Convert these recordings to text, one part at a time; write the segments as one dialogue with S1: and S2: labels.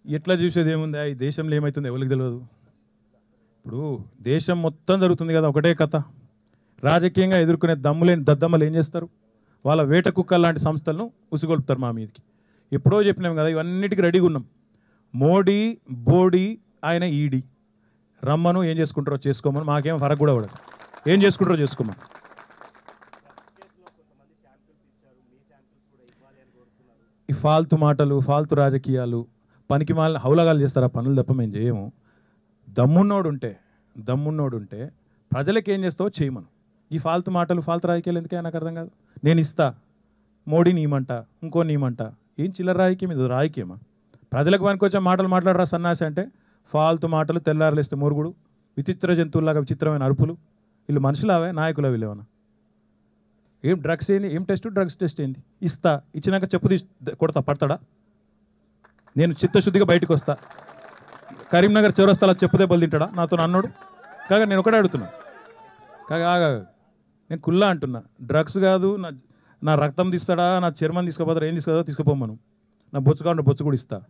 S1: ఎట్లా చూసేది ఏముంది ఈ దేశంలో ఏమవుతుంది ఎవరికి తెలియదు. ఇప్పుడు దేశం మొత్తం జరుగుతుంది కదా ఒకటే కథ. రాజకీయంగా ఎదుర్కొనే దమ్ములేని దద్దమ్మలు ఏం చేస్తారు, వాళ్ళ వేట కుక్కలు లాంటి సంస్థలను ఉసిగొల్పుతారు మా మీదకి. ఎప్పుడో చెప్పినాం కదా, ఇవన్నిటికీ రెడీగా ఉన్నాం. మోడీ బోడీ ఆయన ఈడీ రమ్మను, ఏం చేసుకుంటారో చేసుకోమని, మాకేం ఫరక్ కూడా పడదు. ఏం చేసుకుంటారో చేసుకోమని. ఈ ఫాల్తు మాటలు, ఫాల్తు రాజకీయాలు, పనికి మాలిన హౌలగాలు చేస్తారు. ఆ పనులు తప్ప మేము చేయము. దమ్మున్నోడు ఉంటే ప్రజలకు ఏం చేస్తావో చేయమను. ఈ ఫాల్తు మాటలు, ఫాల్తు రాజకీయాలు ఎందుకే నాకు అర్థం కాదు. నేను ఇస్తా, మోడీ నీమంట, ఇంకో నీమంట, ఏం చిల్లర రాజకీయం ఇది? రాజకీయమా? ప్రజలకు పనికొచ్చే మాటలు మాట్లాడరా సన్నాసి అంటే ఫాల్తు మాటలు, తెల్లారలేస్తే మురుగుడు, విచిత్ర జంతువులాగా విచిత్రమైన అరుపులు. వీళ్ళు మనుషులావే, నాయకుల వీళ్ళేమన్నా? ఏం డ్రగ్స్ ఏంది, ఏం టెస్ట్, డ్రగ్స్ టెస్ట్ ఏంది? ఇస్తా, ఇచ్చినాక చెప్పు తీసి కొడతా, పడతాడా? నేను చిత్తశుద్ధిగా బయటకు వస్తా. కరీంనగర్ చౌరస్తాలో చెప్పు దెబ్బలు తింటాడా నాతో అన్నోడు? కాగా నేను ఒకటే అడుగుతున్నా. కాగా నేను కుల్లా అంటున్నా, డ్రగ్స్ కాదు, నా రక్తం తీస్తాడా, నా చర్మం తీసుకోపోతారా, ఏం తీసుకోదో తీసుకుపోమ్మను. నా బొచ్చు కాకుండా బొచ్చు కూడా ఇస్తా.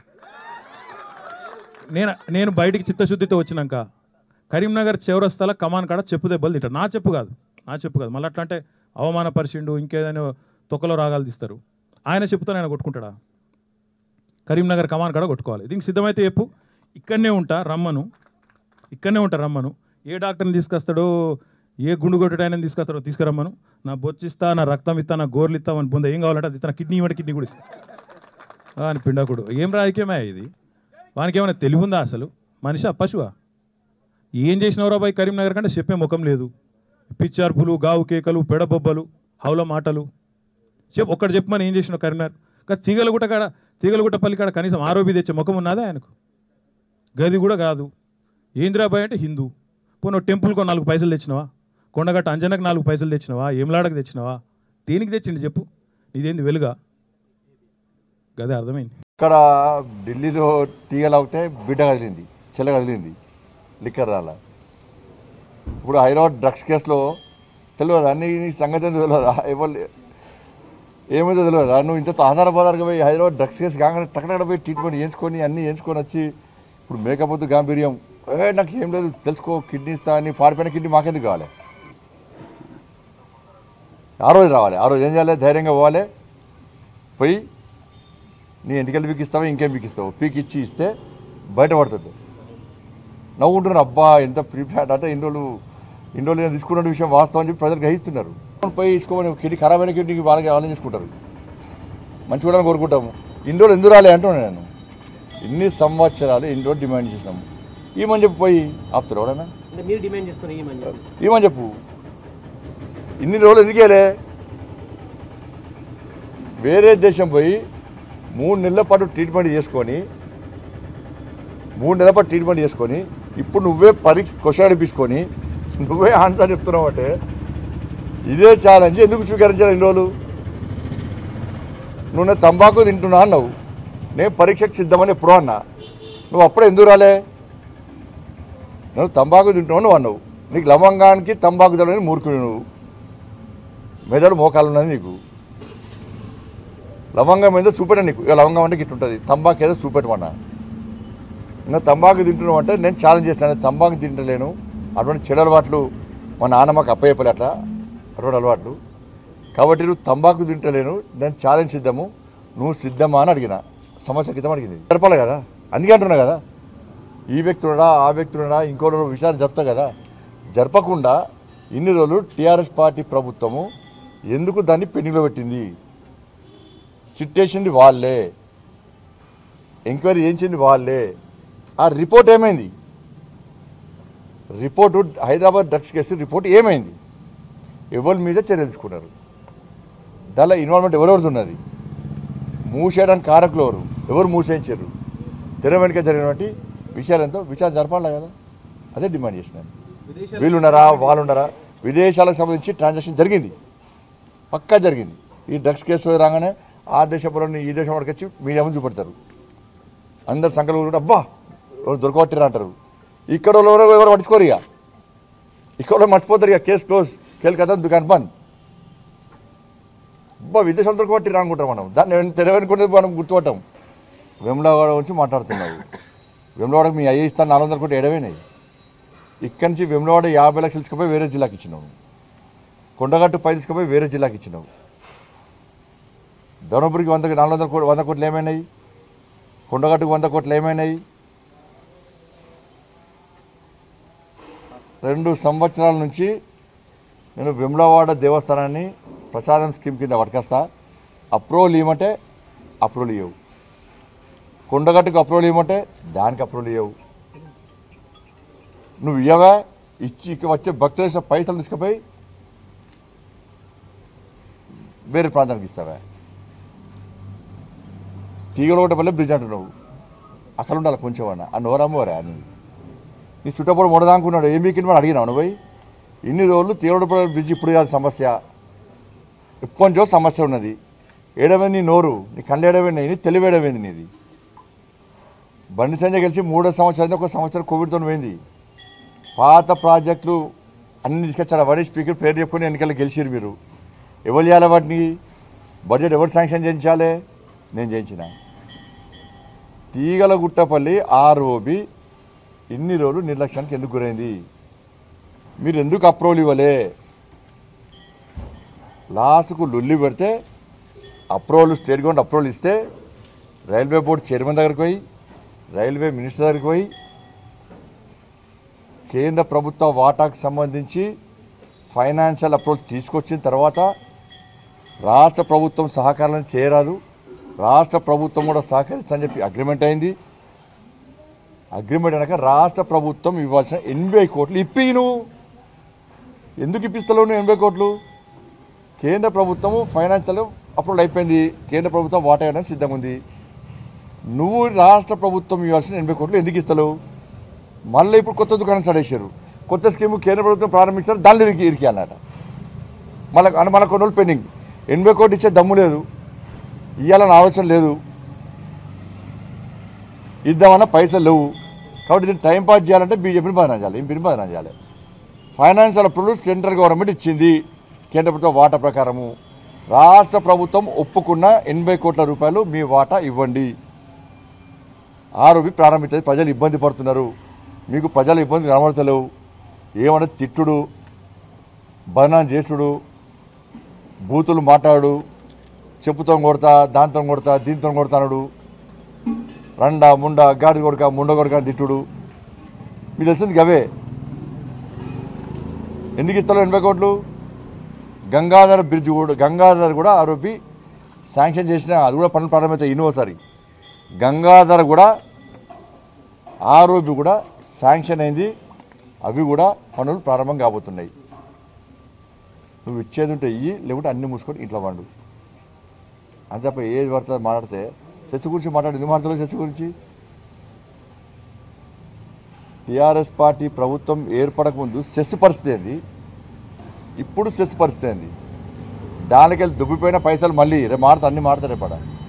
S1: నేను బయటికి చిత్తశుద్ధితో వచ్చినాక కరీంనగర్ చౌరస్తాలో కమాన్ కాడ చెప్పు దెబ్బలు తింటాడు. నా చెప్పు కాదు. మళ్ళీ అట్లా అంటే అవమానపరిచిండు, ఇంకేదైనా తొక్కలో రాగాలు తీస్తారు. ఆయన చెప్పుతో ఆయన కొట్టుకుంటాడా? కరీంనగర్ కమాన్ కాడ కొట్టుకోవాలి. దీనికి సిద్ధమైతే చెప్పు, ఇక్కడనే ఉంటా రమ్మను. ఏ డాక్టర్ని తీసుకొస్తాడో, ఏ గుండు కొట్టడాయని తీసుకొస్తాడో తీసుకురమ్మను. నా బొచ్చు ఇస్తా, నా రక్తం ఇస్తా, నా గోర్లు ఇస్తా, అని బొంద ఏం కావాలంటే అది ఇస్తా. నా కిడ్నీ ఇవ్వండి, కిడ్నీ కూడా ఇస్తా అని పిండాకుడు. ఏం రాజకీయమే ఇది? వానికి ఏమైనా తెలివి ఉందా అసలు? మనిషి పశువా? ఏం చేసినవరా బాయ్ కరీంనగర్ కంటే చెప్పే ముఖం లేదు. పిచ్చార్పులు, గావు కేకలు, పెడబొబ్బలు, హౌల మాటలు. ఒక్కడు చెప్పమని ఏం చేసినావు కరీంనగర్? తీగలగుట్ట పల్లి కాడ కనీసం ఆరోపి తెచ్చే ముఖం ఉన్నదా ఆయనకు? గది కూడా కాదు. ఏంద్రాబాయ్ అంటే హిందూ. పోను టెంపుల్కో 4 పైసలు తెచ్చినవా? కొండగట్ట అంజనకు 4 పైసలు తెచ్చినవా? ఏమలాడకు తెచ్చినవా? దేనికి తెచ్చిండు చెప్పు? ఇదేంది వెలుగా? గదే అర్థమైంది.
S2: ఇక్కడ ఢిల్లీలో తీగలాగితే బిడ్డ కదిలింది, చెల్ల కదిలింది, లిక్కర్ రాల. ఇప్పుడు హైదరాబాద్ డ్రగ్స్ కేసులో తెలియదు అన్ని సంగతి తెలియదా? ఏమైతే తెలియదా? నువ్వు ఇంత ఆధారపదారుగా పోయి హైదరాబాద్ డ్రగ్స్ కేసు కాగానే టక్కడ పోయి ట్రీట్మెంట్ చేయించుకొని అన్నీ చేయించుకొని వచ్చి ఇప్పుడు మేకపోతే గాంభీర్యం, నాకు ఏం లేదు తెలుసుకో, కిడ్నీ ఇస్తా అని. పాడిపోయిన కిడ్నీ మాకెందుకు కావాలి? ఆ రోజు రావాలి. ఆ రోజు ఏం చేయాలి? ధైర్యంగా పోవాలి. పోయి నీ ఎంటికలు పీకిస్తావా, ఇంకేం పీకిస్తావు, పీకిచ్చి ఇస్తే బయటపడుతుంది. నవ్వుకుంటున్నారు, అబ్బా ఎంత ప్రీప్లాన్ అంటే ఇన్ని రోజులు తీసుకున్న విషయం వాస్తవం అని చెప్పి ప్రజలు గ్రహిస్తున్నారు. పోయి తీసుకోమని కిడ్నీ ఖరాబ్ అయిన కిడ్నీకి వాళ్ళని తీసుకుంటారు. మంచి కూడా కోరుకుంటాము. ఇన్ని రోజులు ఎందుకు రాలే అంటున్నాను నేను. ఇన్ని సంవత్సరాలు ఇన్ని రోజులు డిమాండ్ చేసినాము. ఏమని చెప్పు పోయి ఆపుతారు ఎవడన్నా? ఏమని చెప్పు. ఇన్ని రోజులు ఎందుకేలే? వేరే దేశం పోయి 3 నెలల పాటు ట్రీట్మెంట్ చేసుకొని ఇప్పుడు నువ్వే క్వశ్చన్ అనిపించుకొని నువ్వే ఆన్సర్ చెప్తున్నావు అంటే ఇదే ఛాలెంజ్ ఎందుకు స్వీకరించాలి? ఇన్ని రోజులు నువ్వు నేను తంబాకు తింటున్నా అన్నావు, నేను పరీక్షకు సిద్ధమని ఎప్పుడో అన్నా. నువ్వు అప్పుడే ఎందుకు రాలే? నువ్వు తంబాకు తింటున్నావు నువ్వు అన్నావు. నీకు లవంగానికి తంబాకు తినని మూర్ఖుడు నువ్వు. మెదడు మోకాలు ఉన్నది నీకు. లవంగం ఏదో చూపెట్టా నీకు. ఇక లవంగం అంటే ఇట్లా ఉంటుంది, తంబాకు ఏదో చూపెట్టమన్నా. ఇంకా తంబాకు తింటున్నావు అంటే నేను ఛాలెంజ్ చేస్తాను. తంబాకు తింటలేను, అటువంటి చెడు అలవాట్లు మా నాన్న మాకు అప్పయ్యపలే అట్లా అటువంటి అలవాట్లు. కాబట్టి నువ్వు తంబాకు తింటలేను, నేను ఛాలెంజ్ సిద్ధము, నువ్వు సిద్ధమా అని అడిగిన. సంవత్సరం క్రితం అడిగింది. జరపాలి కదా, అందుకే అంటున్నా కదా. ఈ వ్యక్తి ఉన్నాడా, ఆ వ్యక్తి ఉన్నాడా, ఇంకో విషయాలు చెప్తా కదా. జరపకుండా ఇన్ని రోజులు టీఆర్ఎస్ పార్టీ ప్రభుత్వము ఎందుకు దాన్ని పెండింగ్లో పెట్టింది? సిట్ వేసింది వాళ్ళే, ఎంక్వైరీ చేయించింది వాళ్ళే. ఆ రిపోర్ట్ ఏమైంది? Report Hyderabad drugs case report ఏమైంది? ఎవరి మీద చర్యలు తీసుకున్నారు? దానిలో ఇన్వాల్వ్మెంట్ ఎవరెవరిది ఉన్నది? మూసేయడానికి కారకులు ఎవరు మూసేయించారు? తెర వెనుక జరిగినటువంటి విషయాలంతో విచారణ జరపాలి కదా. అదే డిమాండ్ చేసినారు. వీళ్ళున్నారా, వాళ్ళున్నారా? విదేశాలకు సంబంధించి ట్రాన్సాక్షన్ జరిగింది, పక్కా జరిగింది. ఈ డ్రగ్స్ కేసు రాగానే ఆ దేశంలోని ఈ దేశం వాడికి వచ్చి మీడియా ముందు చూపెడతారు. అందరు సంఖ్యలు కూడా అబ్బా దొరకబట్టిరా అంటారు. ఇక్కడ ఎవరు పట్టించుకోరు. ఇక్కడ మర్చిపోతారు. కేసు క్లోజ్, కేల్ కదా, దుకాణం బంద్. అబ్బా విదేశాలు దొరకబట్టిరా అనుకుంటాం మనం. దాన్ని తెరవనుకునేది మనం గుర్తుపట్టాం. వెమ్లవాడ నుంచి మాట్లాడుతున్నావు. వెమ్లవాడకు మీ అయ్యే ఇస్తాను 400 కోట్లు ఎడవేనాయి. ఇక్కడి నుంచి వెమ్లవాడ 50 లక్షలు తీసుకుపోయి వేరే జిల్లాకి ఇచ్చినావు. కొండగట్టు 10 తీసుకుపోయి వేరే జిల్లాకి ఇచ్చినావు. ధర్మపురికి 100 కోట్లు ఏమైనాయి? కొండగట్టుకు 100 కోట్లు ఏమైనాయి? 2 సంవత్సరాల నుంచి నేను వెమ్లవాడ దేవస్థానాన్ని ప్రసాదం స్కీమ్ కింద పట్టుకొస్తా. అప్రూవల్ ఇవ్వమంటే అప్రూవల్ ఇవ్వవు. కొండగట్టుకు అప్రూవల్ ఇవ్వమంటే దానికి అప్రూవల్ ఇవ్వవు. నువ్వు ఇవ్వగా ఇచ్చి ఇక వచ్చే భక్తులు వేసిన పైసలు తీసుకుపోయి వేరే ప్రాంతానికి ఇస్తావా? తీగలొకటపల్లి బ్రిడ్జ్ అంటున్నావు, అక్కడ ఉండాలి కొంచెం అన్న ఆ నోరమ్మవరా నీ చుట్టప్పుడు మొడదానుకున్నాడు. ఏం వీకింది మనం అడిగినావు నువ్వు? ఇన్ని రోజులు తీగలొకటపల్లి బ్రిడ్జ్ ఇప్పుడు కాదు సమస్య, ఎప్పటి నుంచో సమస్య ఉన్నది. ఏడమైంది నీ నోరు, నీ కళ్ళు ఏడమైంది, నీ తెలివి ఏడమైంది నీది. బండి సంజయ్ గెలిచి 3వ సంవత్సరం, 1 సంవత్సరం కోవిడ్తో పోయింది. పాత ప్రాజెక్టులు అన్ని తీసుకొచ్చారు. వాడి స్పీకర్ పేరు చెప్పుకొని ఎన్నికలు గెలిచిరు మీరు. ఎవరు చేయాలి వాటిని? బడ్జెట్ ఎవరు శాంక్షన్ చేయించాలి? నేను చేయించిన. తీగలగుట్టపల్లి ఆర్ఓబి ఇన్ని రోజులు నిర్లక్ష్యానికి ఎందుకు గురైంది? మీరు ఎందుకు అప్రూవల్ ఇవ్వలే? లాస్ట్కు లొల్లి పెడితే అప్రూవల్ స్టేట్ గవర్నమెంట్ అప్రూవల్ ఇస్తే రైల్వే బోర్డు చైర్మన్ దగ్గరికి పోయి, రైల్వే మినిస్టర్ దగ్గరికి పోయి, కేంద్ర ప్రభుత్వ వాటాకు సంబంధించి ఫైనాన్షియల్ అప్రూవల్ తీసుకొచ్చిన తర్వాత రాష్ట్ర ప్రభుత్వం సహకారం చేయరాదు, రాష్ట్ర ప్రభుత్వం కూడా సహకరిస్తని చెప్పి అగ్రిమెంట్ అయింది. అగ్రిమెంట్ అనక రాష్ట్ర ప్రభుత్వం ఇవ్వాల్సిన 80 కోట్లు ఇప్పి నువ్వు ఎందుకు ఇప్పిస్తలేవు? నువ్వు 80 కోట్లు కేంద్ర ప్రభుత్వము ఫైనాన్షియల్ అప్రూవల్ అయిపోయింది, కేంద్ర ప్రభుత్వం వాటా ఇవ్వడానికి సిద్ధంగా ఉంది. నువ్వు రాష్ట్ర ప్రభుత్వం ఇవ్వాల్సిన 80 కోట్లు ఎందుకు ఇస్తలేవు? మళ్ళీ ఇప్పుడు కొత్త దుకాణం స్టార్ట్ చేశారు. కొత్త స్కీము కేంద్ర ప్రభుత్వం ప్రారంభించారు, దానిలో ఇరికి అన్నట. మన కొన్ని రోజులు పెండింగ్. 80 కోట్లు ఇచ్చే దమ్ము లేదు, ఇవ్వాలని ఆలోచన లేదు, ఇద్దామన్న పైసలు లేవు. కాబట్టి దీన్ని టైంపాస్ చేయాలంటే బీజేపీని బదనాం చేయాలి, ఎంపీని బదనాం చేయాలి. ఫైనాన్షియల్ అప్రూవల్ సెంట్రల్ గవర్నమెంట్ ఇచ్చింది కేంద్ర ప్రభుత్వం వాటా ప్రకారము. రాష్ట్ర ప్రభుత్వం ఒప్పుకున్న 80 కోట్ల రూపాయలు మీ వాటా ఇవ్వండి. ఆరోపి ప్రారంభించేది. ప్రజలు ఇబ్బంది పడుతున్నారు, మీకు ప్రజలు ఇబ్బంది కనబడతలేవు. ఏమన్నా తిట్టుడు, బదనాం చేసుడు, బూతులు మాట్లాడు, చెప్పుతో కొడతా, దాంతో కొడతా, దీంతో కొడతానుడు, రండా ముండ గాడి కొడక ముండ కొడక తిట్టుడు, మీకు తెలిసింది గవే. ఎందుకు ఇస్తారు 80 కోట్లు? గంగాధర బ్రిడ్జ్ కూడా, గంగాధర్ కూడా ఆరోపి శాంక్షన్ చేసిన, అది కూడా పనులు ప్రారంభమవుతాయి. ఇన్నోసారి గంగాధర కూడా ఆరోపి కూడా శాంక్షన్ అయింది, అవి కూడా పనులు ప్రారంభం కాబోతున్నాయి. నువ్వు ఇచ్చేది ఉంటే ఇయ్యి, లేకుంటే అన్ని మూసుకొని ఇంట్లో వండు. అంతే తప్ప ఏది పడుతుంది మాట్లాడితే సెస్ గురించి మాట్లాడి ఎందుకు మాట్లాడలేదు? సెస్ గురించి టీఆర్ఎస్ పార్టీ ప్రభుత్వం ఏర్పడక ముందు సెస్ పరిస్థితి ఏంది, ఇప్పుడు సెస్ పరిస్థితి ఏంది? దానికెళ్ళి దుబ్బిపోయిన పైసలు మళ్ళీ రేపు మారుతా, అన్ని మారుతారు రేపడ.